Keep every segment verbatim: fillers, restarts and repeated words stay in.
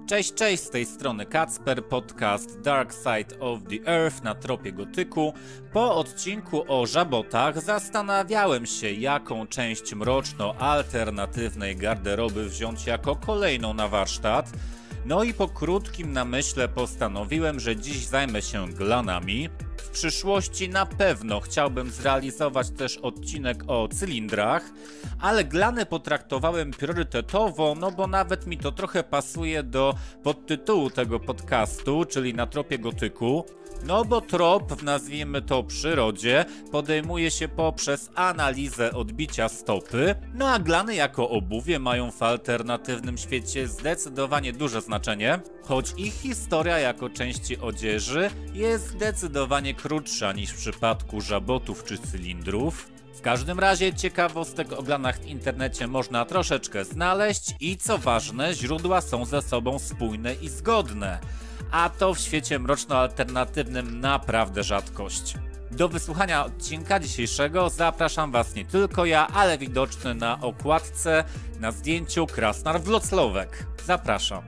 Cześć, cześć, z tej strony Kacper, podcast Dark Side of the Earth na tropie gotyku. Po odcinku o żabotach zastanawiałem się, jaką część mroczno-alternatywnej garderoby wziąć jako kolejną na warsztat. No i po krótkim namyśle postanowiłem, że dziś zajmę się glanami. W przyszłości na pewno chciałbym zrealizować też odcinek o cylindrach, ale glany potraktowałem priorytetowo, no bo nawet mi to trochę pasuje do podtytułu tego podcastu, czyli Na tropie gotyku. No bo trop w, nazwijmy to, przyrodzie podejmuje się poprzez analizę odbicia stopy, no a glany jako obuwie mają w alternatywnym świecie zdecydowanie duże znaczenie, choć ich historia jako części odzieży jest zdecydowanie krótsza niż w przypadku żabotów czy cylindrów. W każdym razie ciekawostek o glanach w internecie można troszeczkę znaleźć i co ważne, źródła są ze sobą spójne i zgodne. A to w świecie mroczno-alternatywnym naprawdę rzadkość. Do wysłuchania odcinka dzisiejszego zapraszam Was nie tylko ja, ale widoczny na okładce na zdjęciu Krasnar Wlocławek. Zapraszam.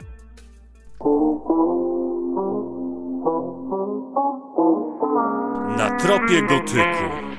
Na tropie gotyku.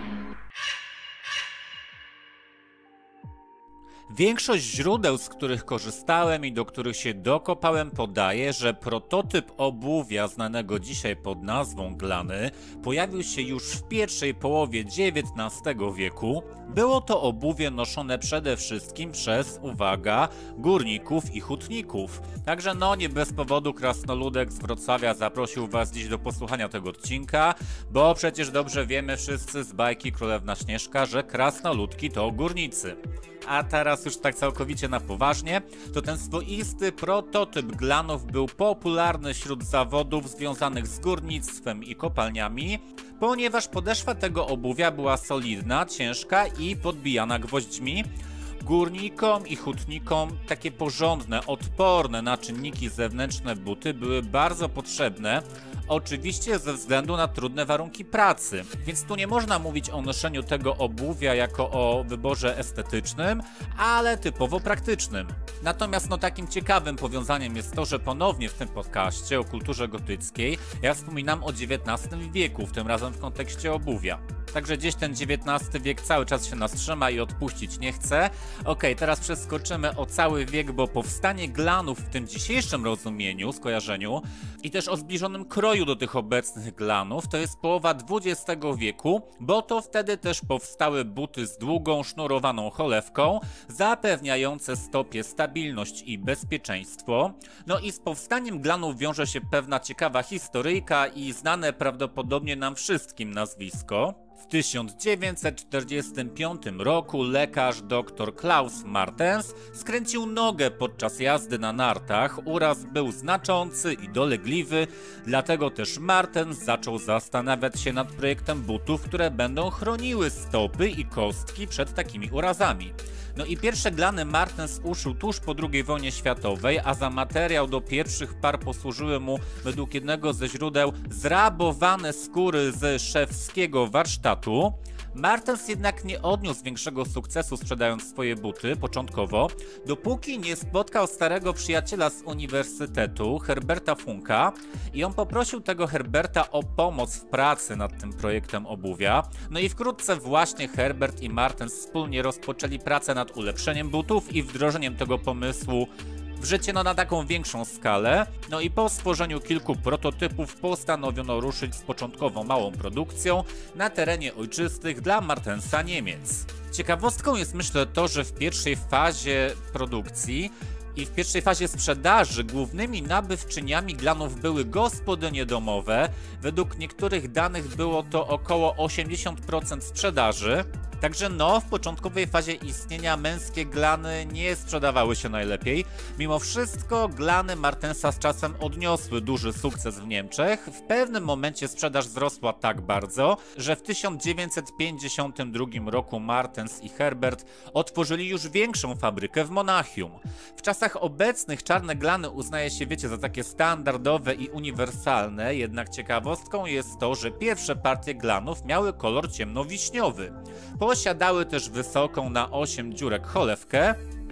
Większość źródeł, z których korzystałem i do których się dokopałem, podaje, że prototyp obuwia znanego dzisiaj pod nazwą glany pojawił się już w pierwszej połowie dziewiętnastego wieku. Było to obuwie noszone przede wszystkim przez, uwaga, górników i hutników. Także no nie bez powodu krasnoludek z Wrocławia zaprosił Was dziś do posłuchania tego odcinka, bo przecież dobrze wiemy wszyscy z bajki Królewna Śnieżka, że krasnoludki to górnicy. A teraz już tak całkowicie na poważnie, to ten swoisty prototyp glanów był popularny wśród zawodów związanych z górnictwem i kopalniami, ponieważ podeszwa tego obuwia była solidna, ciężka i podbijana gwoźdźmi. Górnikom i hutnikom takie porządne, odporne na czynniki zewnętrzne buty były bardzo potrzebne, oczywiście ze względu na trudne warunki pracy, więc tu nie można mówić o noszeniu tego obuwia jako o wyborze estetycznym, ale typowo praktycznym. Natomiast no takim ciekawym powiązaniem jest to, że ponownie w tym podcaście o kulturze gotyckiej ja wspominam o dziewiętnastym wieku, w tym razem w kontekście obuwia. Także gdzieś ten dziewiętnasty wiek cały czas się nas trzyma i odpuścić nie chce. Okej, teraz przeskoczymy o cały wiek, bo powstanie glanów w tym dzisiejszym rozumieniu, skojarzeniu i też o zbliżonym kroju do tych obecnych glanów to jest połowa dwudziestego wieku, bo to wtedy też powstały buty z długą, sznurowaną cholewką, zapewniające stopie stabilność i bezpieczeństwo. No i z powstaniem glanów wiąże się pewna ciekawa historyjka i znane prawdopodobnie nam wszystkim nazwisko. W tysiąc dziewięćset czterdziestym piątym roku lekarz dr Klaus Martens skręcił nogę podczas jazdy na nartach. Uraz był znaczący i dolegliwy, dlatego też Martens zaczął zastanawiać się nad projektem butów, które będą chroniły stopy i kostki przed takimi urazami. No i pierwsze glany Martens uszył tuż po drugiej wojnie światowej, a za materiał do pierwszych par posłużyły mu według jednego ze źródeł zrabowane skóry ze szewskiego warsztatu. Martens jednak nie odniósł większego sukcesu sprzedając swoje buty początkowo, dopóki nie spotkał starego przyjaciela z uniwersytetu, Herberta Funka, i on poprosił tego Herberta o pomoc w pracy nad tym projektem obuwia. No i wkrótce właśnie Herbert i Martens wspólnie rozpoczęli pracę nad ulepszeniem butów i wdrożeniem tego pomysłu w życie no na taką większą skalę. No i po stworzeniu kilku prototypów postanowiono ruszyć z początkowo małą produkcją na terenie ojczystych dla Martensa Niemiec. Ciekawostką jest, myślę, to, że w pierwszej fazie produkcji i w pierwszej fazie sprzedaży głównymi nabywczyniami glanów były gospodynie domowe. Według niektórych danych było to około osiemdziesiąt procent sprzedaży. Także no, w początkowej fazie istnienia męskie glany nie sprzedawały się najlepiej. Mimo wszystko glany Martensa z czasem odniosły duży sukces w Niemczech. W pewnym momencie sprzedaż wzrosła tak bardzo, że w tysiąc dziewięćset pięćdziesiątym drugim roku Martens i Herbert otworzyli już większą fabrykę w Monachium. W czasach obecnych czarne glany uznaje się, wiecie, za takie standardowe i uniwersalne, jednak ciekawostką jest to, że pierwsze partie glanów miały kolor ciemnowiśniowy. Posiadały też wysoką na osiem dziurek cholewkę,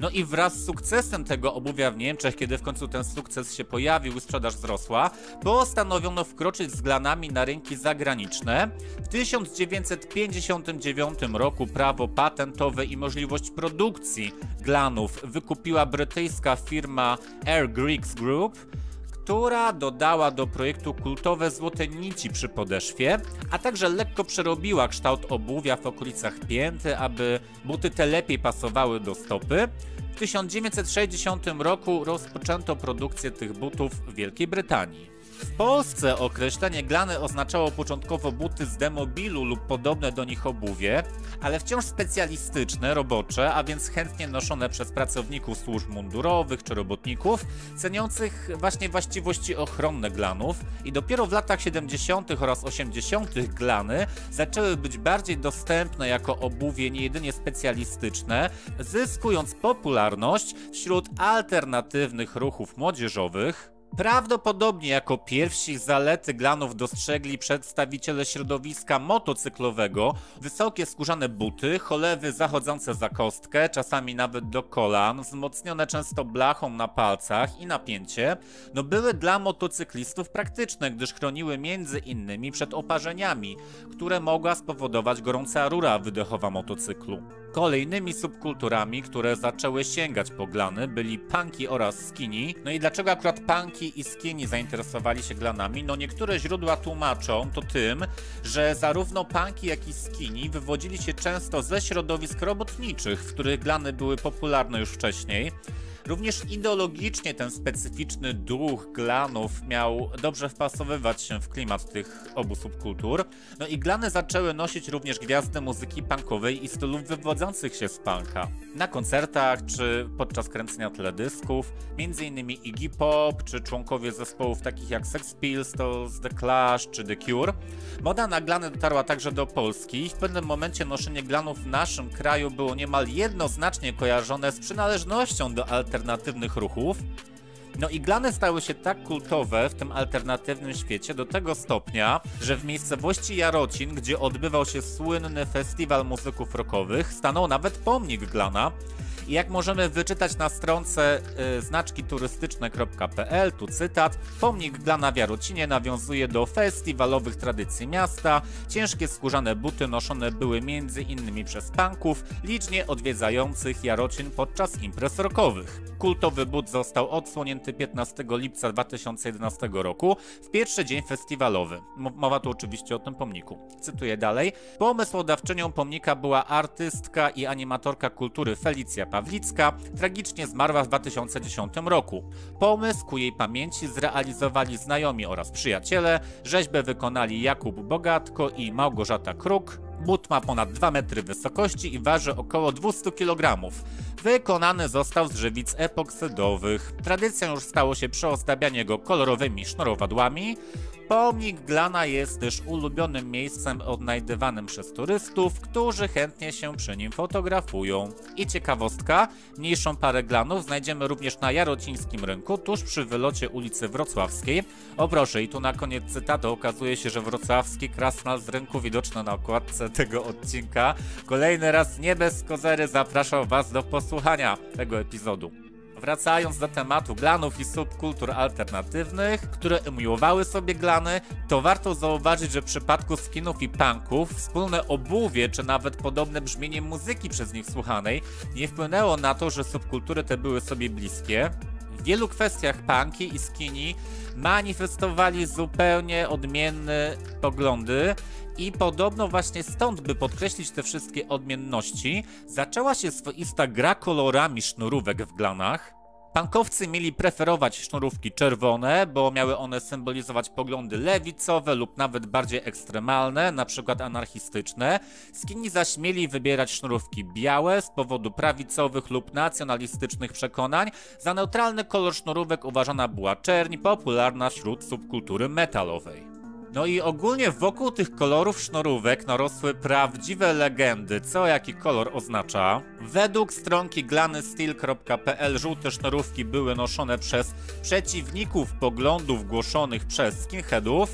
No i wraz z sukcesem tego obuwia w Niemczech, kiedy w końcu ten sukces się pojawił i sprzedaż wzrosła, postanowiono wkroczyć z glanami na rynki zagraniczne. W tysiąc dziewięćset pięćdziesiątym dziewiątym roku prawo patentowe i możliwość produkcji glanów wykupiła brytyjska firma Air Griggs Group, która dodała do projektu kultowe złote nici przy podeszwie, a także lekko przerobiła kształt obuwia w okolicach pięty, aby buty te lepiej pasowały do stopy. W tysiąc dziewięćset sześćdziesiątym roku rozpoczęto produkcję tych butów w Wielkiej Brytanii. W Polsce określenie glany oznaczało początkowo buty z demobilu lub podobne do nich obuwie, ale wciąż specjalistyczne, robocze, a więc chętnie noszone przez pracowników służb mundurowych czy robotników, ceniących właśnie właściwości ochronne glanów, i dopiero w latach siedemdziesiątych oraz osiemdziesiątych glany zaczęły być bardziej dostępne jako obuwie niejedynie specjalistyczne, zyskując popularność wśród alternatywnych ruchów młodzieżowych. Prawdopodobnie jako pierwsi zalety glanów dostrzegli przedstawiciele środowiska motocyklowego wysokie skórzane buty, cholewy zachodzące za kostkę, czasami nawet do kolan, wzmocnione często blachą na palcach i napięcie, no były dla motocyklistów praktyczne, gdyż chroniły między innymi przed oparzeniami, które mogła spowodować gorąca rura wydechowa motocyklu. Kolejnymi subkulturami, które zaczęły sięgać po glany, byli punki oraz skinny. No i dlaczego akurat punki i skinny zainteresowali się glanami? No niektóre źródła tłumaczą to tym, że zarówno punki, jak i skinny wywodzili się często ze środowisk robotniczych, w których glany były popularne już wcześniej. Również ideologicznie ten specyficzny duch glanów miał dobrze wpasowywać się w klimat tych obu subkultur. No i glany zaczęły nosić również gwiazdy muzyki punkowej i stylów wywodzących się z punka. Na koncertach czy podczas kręcenia teledysków, m.in. Iggy Pop czy członkowie zespołów takich jak Sex Pistols, The Clash czy The Cure. Moda na glany dotarła także do Polski i w pewnym momencie noszenie glanów w naszym kraju było niemal jednoznacznie kojarzone z przynależnością do alternatywnych ruchów. No i glany stały się tak kultowe w tym alternatywnym świecie do tego stopnia, że w miejscowości Jarocin, gdzie odbywał się słynny festiwal muzyków rockowych, stanął nawet pomnik glana. I jak możemy wyczytać na stronce y, znaczki turystyczne kropka p l, tu cytat: pomnik glana w Jarocinie nawiązuje do festiwalowych tradycji miasta. Ciężkie skórzane buty noszone były między innymi przez punków, licznie odwiedzających Jarocin podczas imprez rockowych. Kultowy but został odsłonięty piętnastego lipca dwa tysiące jedenastego roku, w pierwszy dzień festiwalowy. Mowa tu oczywiście o tym pomniku. Cytuję dalej. Pomysłodawczynią pomnika była artystka i animatorka kultury Felicja Pawlicka, tragicznie zmarła w dwa tysiące dziesiątym roku. Pomysł ku jej pamięci zrealizowali znajomi oraz przyjaciele, rzeźbę wykonali Jakub Bogatko i Małgorzata Kruk. But ma ponad dwa metry wysokości i waży około dwieście kilogramów. Wykonany został z żywic epoksydowych. Tradycją już stało się przeozdabianie go kolorowymi sznurowadłami. Pomnik glana jest też ulubionym miejscem odnajdywanym przez turystów, którzy chętnie się przy nim fotografują. I ciekawostka, mniejszą parę glanów znajdziemy również na jarocińskim rynku, tuż przy wylocie ulicy Wrocławskiej. O proszę, i tu na koniec cytatu okazuje się, że wrocławski krasnal z rynku widoczny na okładce tego odcinka. Kolejny raz nie bez kozery zapraszam Was do posłuchania tego epizodu. Wracając do tematu glanów i subkultur alternatywnych, które umiłowały sobie glany, to warto zauważyć, że w przypadku skinów i punków wspólne obuwie czy nawet podobne brzmienie muzyki przez nich słuchanej nie wpłynęło na to, że subkultury te były sobie bliskie. W wielu kwestiach punki i skinny manifestowali zupełnie odmienne poglądy i podobno właśnie stąd, by podkreślić te wszystkie odmienności, zaczęła się swoista gra kolorami sznurówek w glanach. Punkowcy mieli preferować sznurówki czerwone, bo miały one symbolizować poglądy lewicowe lub nawet bardziej ekstremalne, np. anarchistyczne. Skinni zaś mieli wybierać sznurówki białe z powodu prawicowych lub nacjonalistycznych przekonań. Za neutralny kolor sznurówek uważana była czerń, popularna wśród subkultury metalowej. No i ogólnie wokół tych kolorów sznurówek narosły prawdziwe legendy, co jaki kolor oznacza. Według stronki glanysteel kropka p l żółte sznurówki były noszone przez przeciwników poglądów głoszonych przez skinheadów,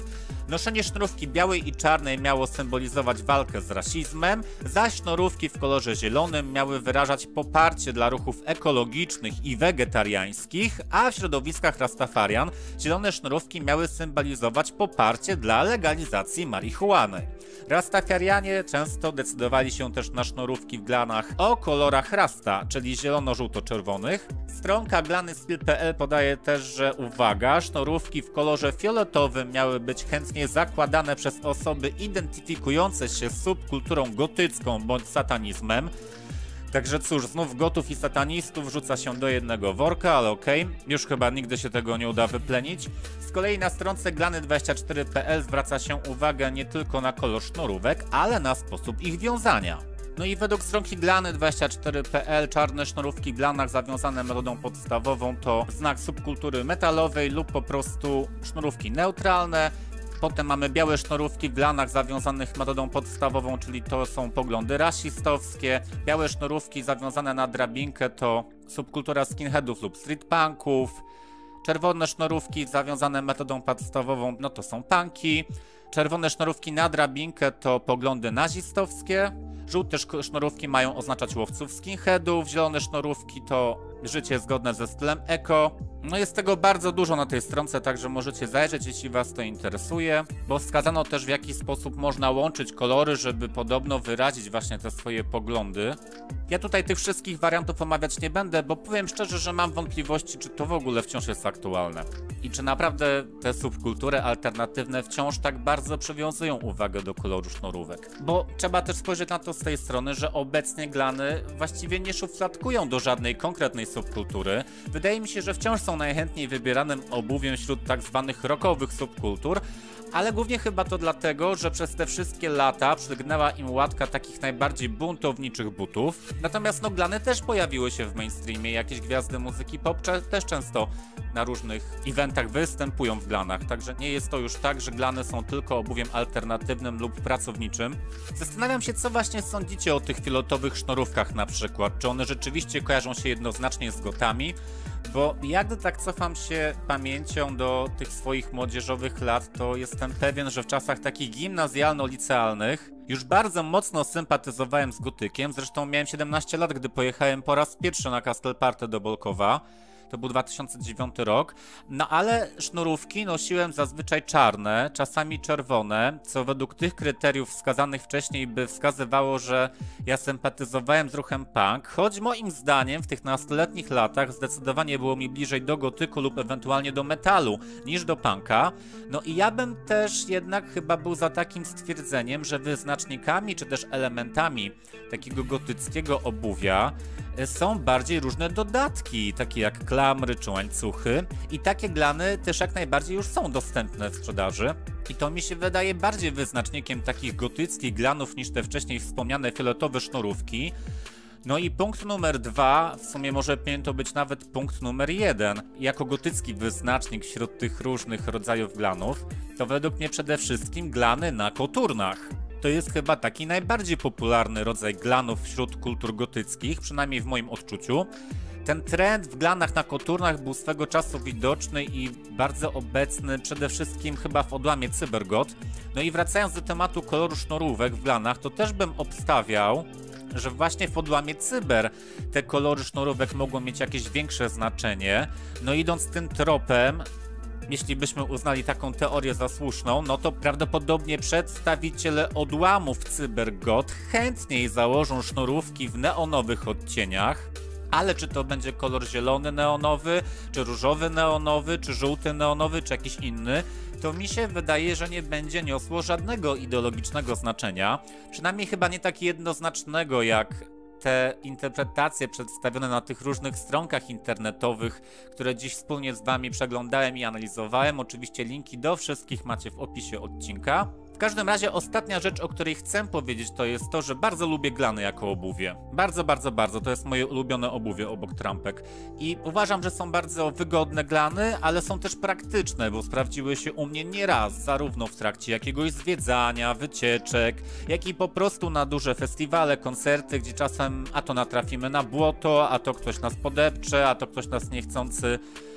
Noszenie sznurówki białej i czarnej miało symbolizować walkę z rasizmem, zaś sznurówki w kolorze zielonym miały wyrażać poparcie dla ruchów ekologicznych i wegetariańskich, a w środowiskach Rastafarian zielone sznurówki miały symbolizować poparcie dla legalizacji marihuany. Rastafarianie często decydowali się też na sznurówki w glanach o kolorach rasta, czyli zielono-żółto-czerwonych. Stronka glanyskill kropka p l podaje też, że uwaga, sznurówki w kolorze fioletowym miały być chętnie zakładane przez osoby identyfikujące się z subkulturą gotycką bądź satanizmem. Także cóż, znów gotów i satanistów rzuca się do jednego worka, ale okej, okay. Już chyba nigdy się tego nie uda wyplenić. Z kolei na stronce glany dwadzieścia cztery kropka p l zwraca się uwagę nie tylko na kolor sznurówek, ale na sposób ich wiązania. No i według stronki glany dwadzieścia cztery kropka p l czarne sznurówki w glanach zawiązane metodą podstawową to znak subkultury metalowej lub po prostu sznurówki neutralne. Potem mamy białe sznurówki w glanach zawiązanych metodą podstawową, czyli to są poglądy rasistowskie. Białe sznurówki zawiązane na drabinkę to subkultura skinheadów lub streetpunków. Czerwone sznurówki zawiązane metodą podstawową, no to są punki. Czerwone sznurówki na drabinkę to poglądy nazistowskie. Żółte sznurówki mają oznaczać łowców skinheadów. Zielone sznurówki to życie zgodne ze stylem eko. No jest tego bardzo dużo na tej stronce, także możecie zajrzeć, jeśli was to interesuje, bo wskazano też, w jaki sposób można łączyć kolory, żeby podobno wyrazić właśnie te swoje poglądy. Ja tutaj tych wszystkich wariantów omawiać nie będę, bo powiem szczerze, że mam wątpliwości, czy to w ogóle wciąż jest aktualne. I czy naprawdę te subkultury alternatywne wciąż tak bardzo przywiązują uwagę do koloru sznurówek. Bo trzeba też spojrzeć na to z tej strony, że obecnie glany właściwie nie szufladkują do żadnej konkretnej subkultury. Wydaje mi się, że wciąż są najchętniej wybieranym obuwiem wśród tak zwanych rockowych subkultur, ale głównie chyba to dlatego, że przez te wszystkie lata przygnęła im łatka takich najbardziej buntowniczych butów. Natomiast no glany też pojawiły się w mainstreamie, jakieś gwiazdy muzyki pop też często na różnych eventach występują w glanach, także nie jest to już tak, że glany są tylko obuwiem alternatywnym lub pracowniczym. Zastanawiam się, co właśnie sądzicie o tych fioletowych sznurówkach na przykład, czy one rzeczywiście kojarzą się jednoznacznie z gotami? Bo jak gdy tak cofam się pamięcią do tych swoich młodzieżowych lat, to jestem pewien, że w czasach takich gimnazjalno-licealnych już bardzo mocno sympatyzowałem z gotykiem. Zresztą miałem siedemnaście lat, gdy pojechałem po raz pierwszy na Castelparty do Bolkowa. To był dwa tysiące dziewiąty rok, no ale sznurówki nosiłem zazwyczaj czarne, czasami czerwone, co według tych kryteriów wskazanych wcześniej by wskazywało, że ja sympatyzowałem z ruchem punk, choć moim zdaniem w tych nastoletnich latach zdecydowanie było mi bliżej do gotyku lub ewentualnie do metalu niż do punka. No i ja bym też jednak chyba był za takim stwierdzeniem, że wyznacznikami czy też elementami takiego gotyckiego obuwia są bardziej różne dodatki, takie jak klamry czy łańcuchy, i takie glany też jak najbardziej już są dostępne w sprzedaży. I to mi się wydaje bardziej wyznacznikiem takich gotyckich glanów niż te wcześniej wspomniane fioletowe sznurówki. No i punkt numer dwa, w sumie może powinien to być nawet punkt numer jeden, jako gotycki wyznacznik wśród tych różnych rodzajów glanów, to według mnie przede wszystkim glany na koturnach. To jest chyba taki najbardziej popularny rodzaj glanów wśród kultur gotyckich, przynajmniej w moim odczuciu. Ten trend w glanach na koturnach był swego czasu widoczny i bardzo obecny przede wszystkim chyba w odłamie cybergot. No i wracając do tematu koloru sznurówek w glanach, to też bym obstawiał, że właśnie w odłamie cyber te kolory sznurówek mogą mieć jakieś większe znaczenie. No idąc tym tropem, jeśli byśmy uznali taką teorię za słuszną, no to prawdopodobnie przedstawiciele odłamów cybergot chętniej założą sznurówki w neonowych odcieniach. Ale czy to będzie kolor zielony neonowy, czy różowy neonowy, czy żółty neonowy, czy jakiś inny, to mi się wydaje, że nie będzie niosło żadnego ideologicznego znaczenia. Przynajmniej chyba nie tak jednoznacznego jak te interpretacje przedstawione na tych różnych stronkach internetowych, które dziś wspólnie z wami przeglądałem i analizowałem. Oczywiście linki do wszystkich macie w opisie odcinka. W każdym razie ostatnia rzecz, o której chcę powiedzieć, to jest to, że bardzo lubię glany jako obuwie. Bardzo, bardzo, bardzo. To jest moje ulubione obuwie obok trampek. I uważam, że są bardzo wygodne glany, ale są też praktyczne, bo sprawdziły się u mnie nieraz, zarówno w trakcie jakiegoś zwiedzania, wycieczek, jak i po prostu na duże festiwale, koncerty, gdzie czasem a to natrafimy na błoto, a to ktoś nas podepcze, a to ktoś nas niechcący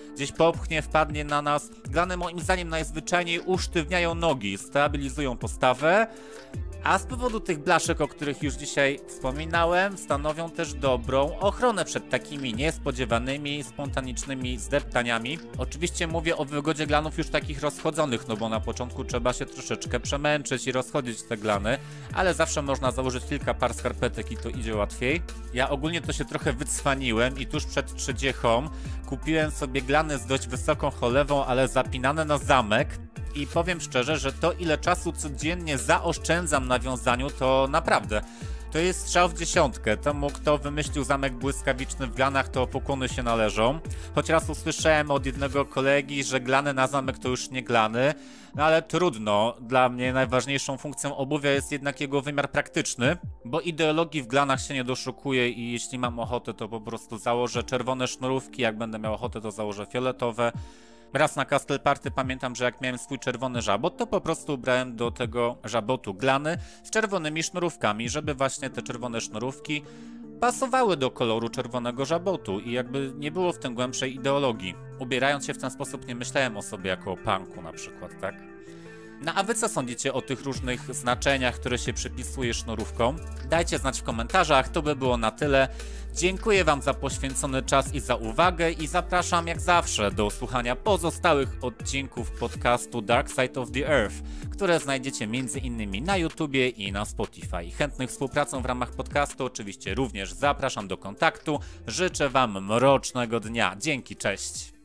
gdzieś popchnie, wpadnie na nas. Glany moim zdaniem najzwyczajniej usztywniają nogi, stabilizują postawę, a z powodu tych blaszek, o których już dzisiaj wspominałem, stanowią też dobrą ochronę przed takimi niespodziewanymi, spontanicznymi zdeptaniami. Oczywiście mówię o wygodzie glanów już takich rozchodzonych, no bo na początku trzeba się troszeczkę przemęczyć i rozchodzić te glany, ale zawsze można założyć kilka par skarpetek i to idzie łatwiej. Ja ogólnie to się trochę wycwaniłem i tuż przed trzydziechą kupiłem sobie glany z dość wysoką cholewą, ale zapinane na zamek. I powiem szczerze, że to ile czasu codziennie zaoszczędzam na wiązaniu, to naprawdę, to jest strzał w dziesiątkę. Temu, kto wymyślił zamek błyskawiczny w glanach, to pokłony się należą. Choć raz usłyszałem od jednego kolegi, że glany na zamek to już nie glany, no ale trudno. Dla mnie najważniejszą funkcją obuwia jest jednak jego wymiar praktyczny, bo ideologii w glanach się nie doszukuję i jeśli mam ochotę, to po prostu założę czerwone sznurówki, jak będę miał ochotę, to założę fioletowe. Raz na Castle Party pamiętam, że jak miałem swój czerwony żabot, to po prostu ubrałem do tego żabotu glany z czerwonymi sznurówkami, żeby właśnie te czerwone sznurówki pasowały do koloru czerwonego żabotu i jakby nie było w tym głębszej ideologii. Ubierając się w ten sposób nie myślałem o sobie jako o punku na przykład, tak? No a wy co sądzicie o tych różnych znaczeniach, które się przypisuje sznurówkom? Dajcie znać w komentarzach, to by było na tyle. Dziękuję wam za poświęcony czas i za uwagę i zapraszam jak zawsze do słuchania pozostałych odcinków podcastu Dark Side of the Earth, które znajdziecie między innymi na YouTubie i na Spotify. Chętnych współpracą w ramach podcastu oczywiście również zapraszam do kontaktu. Życzę wam mrocznego dnia. Dzięki, cześć!